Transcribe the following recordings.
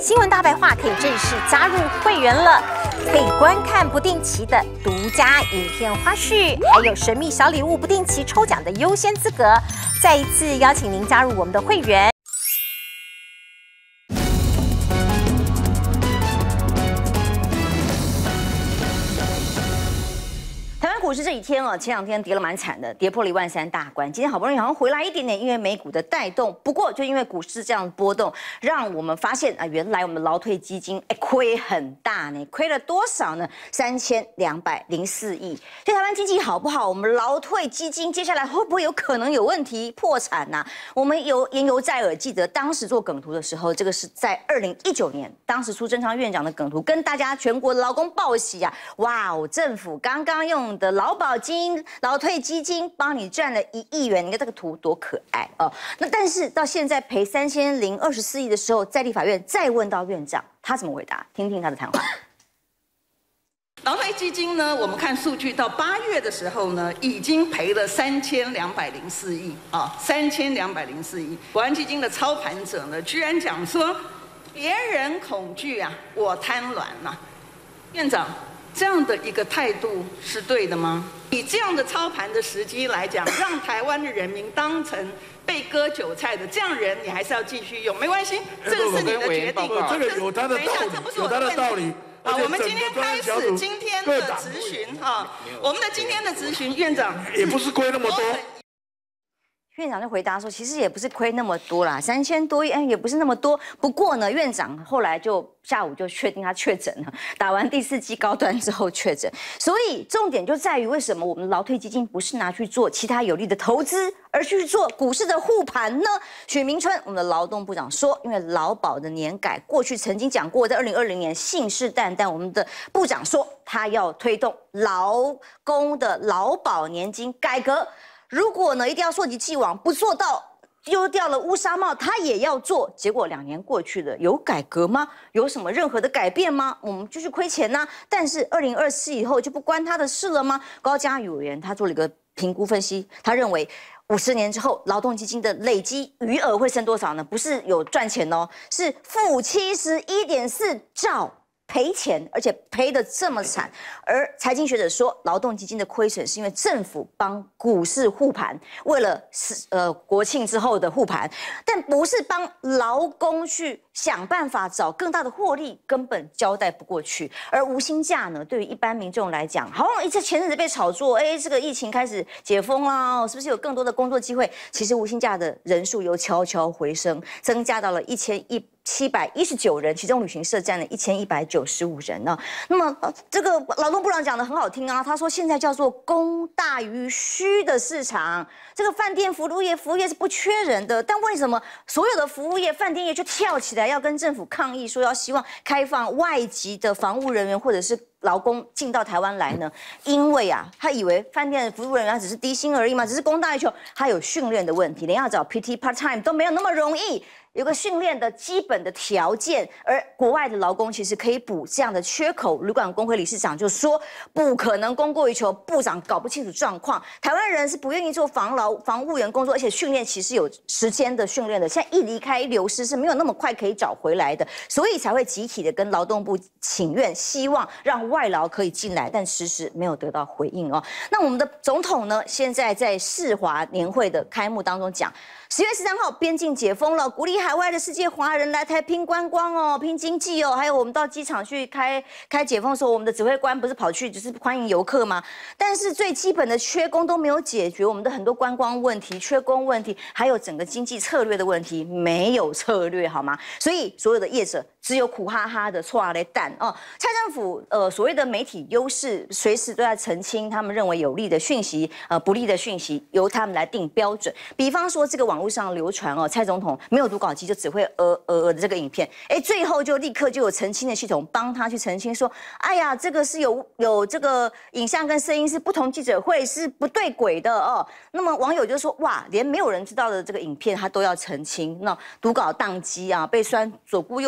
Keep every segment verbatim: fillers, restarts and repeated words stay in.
新闻大白话可以正式加入会员了，可以观看不定期的独家影片花絮，还有神秘小礼物不定期抽奖的优先资格。再一次邀请您加入我们的会员。 股市这几天啊，前两天跌了蛮惨的，跌破了一万三大关。今天好不容易好像回来一点点，因为美股的带动。不过就因为股市这样波动，让我们发现啊，原来我们劳退基金哎亏很大呢，亏了多少呢？三千两百零四亿。对台湾经济好不好？我们劳退基金接下来会不会有可能有问题破产呐、啊？我们有言犹在耳，记得当时做梗图的时候，这个是在二零一九年，当时苏贞昌院长的梗图，跟大家全国的劳工报喜啊，哇哦，政府刚刚用的。 劳保金、劳退基金帮你赚了一亿元，你看这个图多可爱哦！那但是到现在赔三千零二十四亿的时候，在立法院再问到院长，他怎么回答？听听他的谈话。 劳退基金呢，我们看数据，到八月的时候呢，已经赔了三千两百零四亿啊，三千两百零四亿。国安基金的操盘者呢，居然讲说，别人恐惧啊，我贪婪呐，院长。 这样的一个态度是对的吗？以这样的操盘的时机来讲，让台湾的人民当成被割韭菜的这样人，你还是要继续用，没关系，这个是你的决定。 这个有他的道理，有他的道理。 好，我们今天开始今天的质询哈，我们的今天的质询，院长也不是亏那么多。 院长就回答说，其实也不是亏那么多啦，三千多亿，哎，也不是那么多。不过呢，院长后来就下午就确定他确诊了，打完第四剂高端之后确诊。所以重点就在于，为什么我们劳退基金不是拿去做其他有利的投资，而去做股市的护盘呢？许明春，我们的劳动部长说，因为劳保的年改，过去曾经讲过，在二零二零年信誓旦旦，我们的部长说他要推动劳工的劳保年金改革。 如果呢，一定要溯及既往，不做到丢掉了乌纱帽，他也要做。结果两年过去了，有改革吗？有什么任何的改变吗？我们继续亏钱呢、啊？但是二零二四以后就不关他的事了吗？高嘉瑜委员他做了一个评估分析，他认为五十年之后，劳动基金的累积余额会剩多少呢？不是有赚钱哦，是负七十一点四兆。 赔钱，而且赔得这么惨，而财经学者说，劳动基金的亏损是因为政府帮股市护盘，为了是呃国庆之后的护盘，但不是帮劳工去想办法找更大的获利，根本交代不过去。而无薪假呢，对于一般民众来讲，好像这前阵子被炒作，哎，这个疫情开始解封啦，是不是有更多的工作机会？其实无薪假的人数又悄悄回升，增加到了一千一。 七百一十九人，其中旅行社占了一千一百九十五人呢。那么，呃，这个劳动部长讲的很好听啊，他说现在叫做供大于需的市场，这个饭店、服务业、服务业是不缺人的，但为什么所有的服务业、饭店业就跳起来要跟政府抗议，说要希望开放外籍的防务人员或者是？ 劳工进到台湾来呢？因为啊，他以为饭店的服务人员只是低薪而已嘛，只是供大于求，他有训练的问题，连要找 P T part time 都没有那么容易，有个训练的基本的条件。而国外的劳工其实可以补这样的缺口。旅馆工会理事长就说，不可能供过于求，部长搞不清楚状况。台湾人是不愿意做防劳防务员工作，而且训练其实有时间的训练的，现在一离开一流失是没有那么快可以找回来的，所以才会集体的跟劳动部请愿，希望让。 外劳可以进来，但迟迟没有得到回应哦。那我们的总统呢？现在在世华年会的开幕当中讲，十月十三号边境解封了，鼓励海外的世界华人来台拼观光哦，拼经济哦。还有我们到机场去开开解封的时候，我们的指挥官不是跑去只是欢迎游客吗？但是最基本的缺工都没有解决，我们的很多观光问题、缺工问题，还有整个经济策略的问题，没有策略好吗？所以所有的业者只有苦哈哈的错啊嘞蛋哦。蔡政府呃所。 所谓的媒体优势，随时都在澄清他们认为有利的讯息，呃，不利的讯息由他们来定标准。比方说，这个网络上流传哦，蔡总统没有读稿机就只会呃呃呃的这个影片，哎，最后就立刻就有澄清的系统帮他去澄清说，哎呀，这个是有有这个影像跟声音是不同记者会是不对轨的哦。那么网友就说，哇，连没有人知道的这个影片他都要澄清，那读稿宕机啊，被酸左顾右盼等。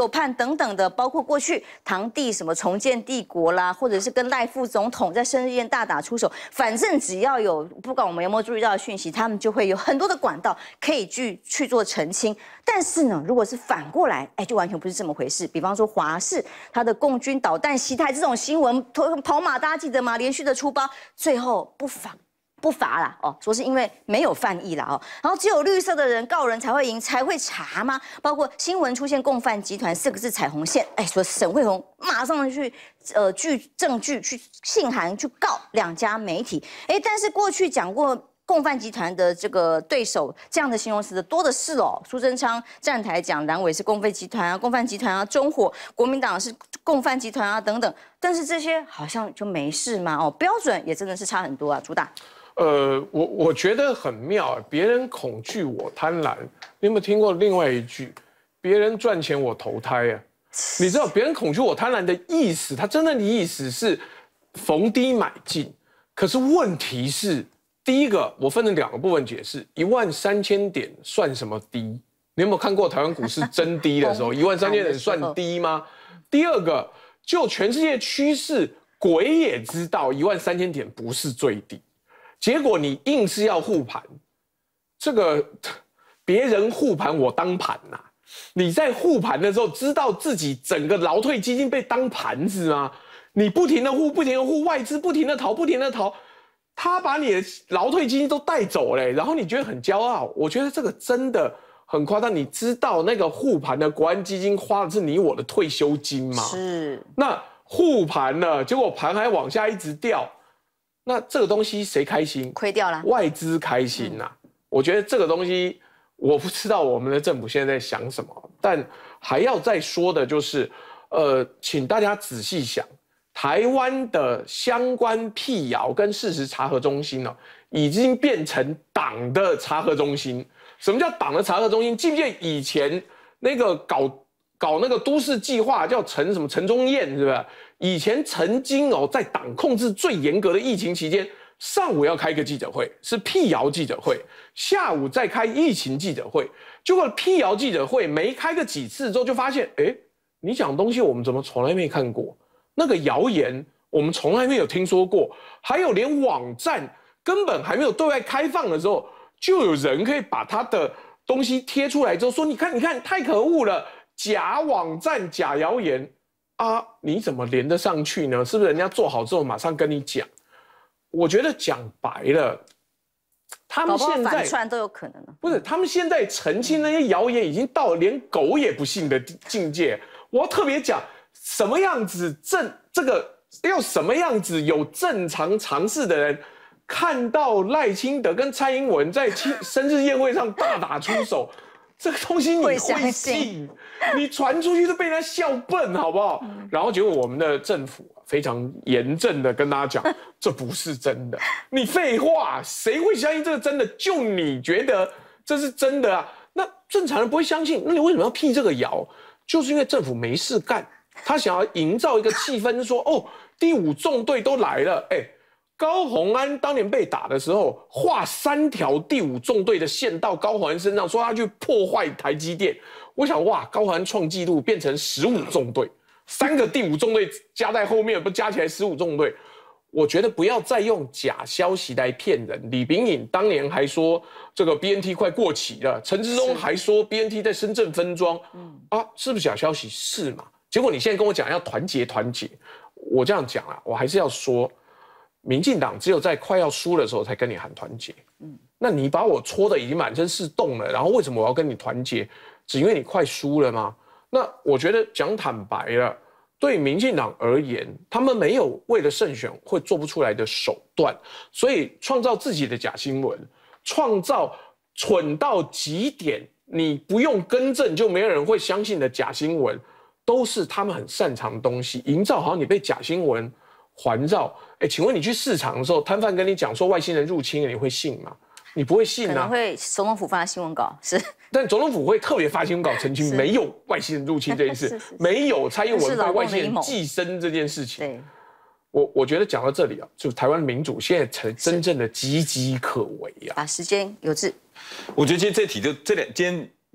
等等的，包括过去堂弟什么重建帝国啦，或者是跟赖副总统在生日宴大打出手，反正只要有不管我们有没有注意到的讯息，他们就会有很多的管道可以去去做澄清。但是呢，如果是反过来，哎，就完全不是这么回事。比方说华视他的共军导弹袭台这种新闻，跑马大家记得吗？连续的出包，最后不罚。不罚啦，哦，说是因为没有犯意啦，哦，然后只有绿色的人告人才会赢，才会查吗？包括新闻出现共犯集团四个字彩虹线，哎，说沈慧虹马上去呃据证据去信函去告两家媒体，哎，但是过去讲过共犯集团的这个对手这样的形容词的多的是哦，苏贞昌站台讲蓝委是共犯集团啊，共犯集团啊，中火国民党是共犯集团啊等等，但是这些好像就没事吗？哦，标准也真的是差很多啊，朱大。 呃，我我觉得很妙，别人恐惧我贪婪。你有没有听过另外一句？别人赚钱我投胎啊！你知道别人恐惧我贪婪的意思，他真正的意思是逢低买进。可是问题是，第一个我分成两个部分解释：一万三千点算什么低？你有没有看过台湾股市真低的时候，一万三千点算低吗？第二个，就全世界趋势，鬼也知道一万三千点不是最低。结果你硬是要护盘，这个别人护盘我当盘呐、啊。你在护盘的时候，知道自己整个劳退基金被当盘子吗？你不停的护，不停的护，外资不停的逃，不停的逃，他把你的劳退基金都带走嘞，然后你觉得很骄傲。我觉得这个真的很夸张。你知道那个护盘的国安基金花的是你我的退休金吗？ 是。 那护盘了，结果盘还往下一直掉。那这个东西谁开心？ 亏掉了， 外资开心呐、啊嗯。我觉得这个东西，我不知道我们的政府现在在想什么，但还要再说的就是，呃，请大家仔细想，台湾的相关辟谣跟事实查核中心呢、哦，已经变成党的查核中心。什么叫党的查核中心？记不记得以前那个搞搞那个都市计划叫陈什么陈宗彦，是不是？以前曾经哦，在党控制最严格的疫情期间，上午要开一个记者会，是辟谣记者会；下午再开疫情记者会。结果辟谣记者会没开个几次之后，就发现，哎，你讲东西我们怎么从来没看过？那个谣言我们从来没有听说过。还有连网站根本还没有对外开放的时候，就有人可以把他的东西贴出来之后说，你看，你看，太可恶了，假网站、假谣言。啊，你怎么连得上去呢？是不是人家做好之后马上跟你讲？我觉得讲白了，他们现在反串都有可能了。 不是，他们现在澄清那些谣言已经到了连狗也不信的境界。我要特别讲什么样子正这个要什么样子有正常常识的人，看到赖清德跟蔡英文在生日宴会上大打出手。这个东西你会信？你传出去都被人家笑笨，好不好？嗯、然后结果我们的政府非常严正的跟大家讲，这不是真的。你废话，谁会相信这个真的？就你觉得这是真的啊？那正常人不会相信。那你为什么要辟这个谣？就是因为政府没事干，他想要营造一个气氛，说哦，第五纵队都来了，哎、欸。高虹安当年被打的时候，画三条第五纵队的线到高虹安身上，说他去破坏台积电。我想，哇，高虹安创纪录，变成十五纵队，三个第五纵队加在后面，不加起来十五纵队。我觉得不要再用假消息来骗人。李秉颖当年还说这个 B N T 快过期了，陈时中还说 B N T 在深圳分装，啊，是不是假消息？是嘛？结果你现在跟我讲要团结团结，我这样讲啊，我还是要说。民进党只有在快要输的时候才跟你喊团结，嗯，那你把我戳的已经满身是洞了，然后为什么我要跟你团结？只因为你快输了吗？那我觉得讲坦白了，对民进党而言，他们没有为了胜选会做不出来的手段，所以创造自己的假新闻，创造蠢到极点，你不用更正就没有人会相信的假新闻，都是他们很擅长的东西，营造好像你被假新闻环绕。哎，请问你去市场的时候，摊贩跟你讲说外星人入侵了，你会信吗？你不会信啊。可能会总统府发新闻稿是， 但总统府会特别发新闻稿澄清没有外星人入侵这件事，是是是没有蔡英文被外星人寄生这件事情。对，我我觉得讲到这里啊，就台湾民主现在才真正的岌岌可危啊。 把时间有致， 我觉得其实这题就这两今天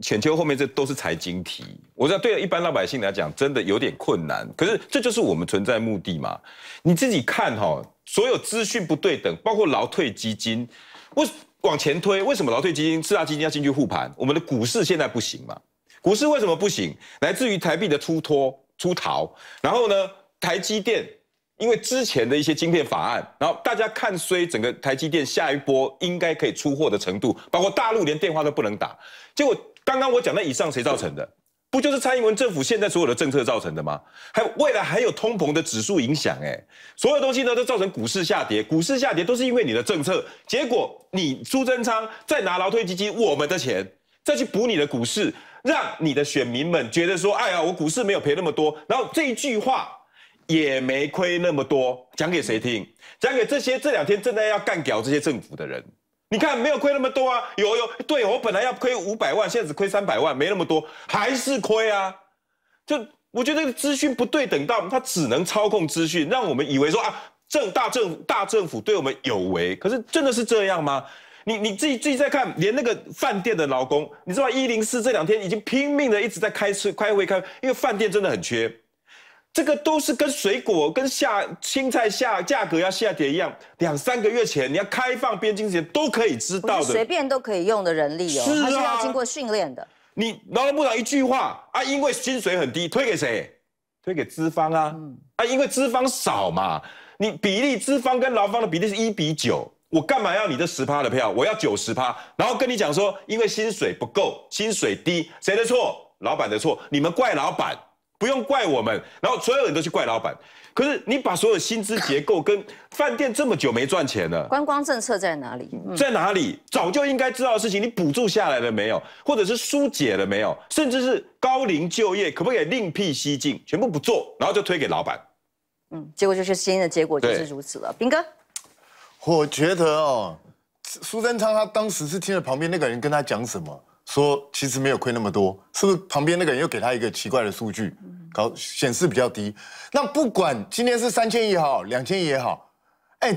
浅秋后面这都是财经题，我知道对一般老百姓来讲真的有点困难，可是这就是我们存在目的嘛。你自己看哈、哦，所有资讯不对等，包括劳退基金，为往前推，为什么劳退基金、四大基金要进去护盘？我们的股市现在不行嘛？股市为什么不行？来自于台币的出脱出逃，然后呢，台积电。因为之前的一些晶片法案，然后大家看衰整个台积电下一波应该可以出货的程度，包括大陆连电话都不能打。结果刚刚我讲的以上谁造成的？不就是蔡英文政府现在所有的政策造成的吗？还有未来还有通膨的指数影响，哎，所有东西呢都造成股市下跌，股市下跌都是因为你的政策。结果你苏贞昌再拿劳退基金我们的钱再去补你的股市，让你的选民们觉得说，哎呀，我股市没有赔那么多。然后这一句话。也没亏那么多，讲给谁听？讲给这些这两天正在要干掉这些政府的人。你看没有亏那么多啊，有有，对我本来要亏五百万，现在只亏三百万，没那么多，还是亏啊。就我觉得这个资讯不对等到，他只能操控资讯，让我们以为说啊，政大政大政府对我们有为，可是真的是这样吗？你你自己自己在看，连那个饭店的劳工，你知道一零四这两天已经拼命的一直在开车开会开，因为饭店真的很缺。这个都是跟水果、跟下青菜下价格要下跌一样，两三个月前你要开放边境之前都可以知道的， 随便都可以用的人力哦， 是啊， 它是要经过训练的。 你劳动部长一句话啊，因为薪水很低，推给谁？推给资方啊，嗯、啊，因为资方少嘛，你比例资方跟劳方的比例是一比九，我干嘛要你这十趴的票？我要九十趴，然后跟你讲说，因为薪水不够，薪水低，谁的错？老板的错，你们怪老板。不用怪我们，然后所有人都去怪老板。可是你把所有薪资结构跟饭店这么久没赚钱了， 观光政策在哪里？ 嗯、在哪里？早就应该知道的事情，你补助下来了没有？或者是疏解了没有？甚至是高龄就业，可不可以另辟蹊径？全部不做，然后就推给老板。 嗯，结果就是今天的结果就是如此了。彬哥， 我觉得哦，苏贞昌他当时是听了旁边那个人跟他讲什么。说其实没有亏那么多，是不是旁边那个人又给他一个奇怪的数据，搞显示比较低？那不管今天是三千也好，两千也好，哎。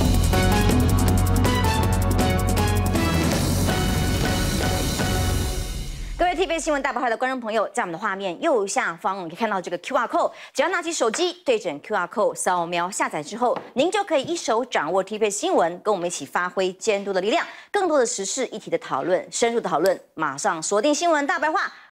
各位 T V B 新闻大爆炸的观众朋友，在我们的画面右下方，你可以看到这个 Q R code， 只要拿起手机对准 Q R code 扫描下载之后，您就可以一手掌握 T V B 新闻，跟我们一起发挥监督的力量，更多的时事议题的讨论，深入的讨论，马上锁定新闻大白话。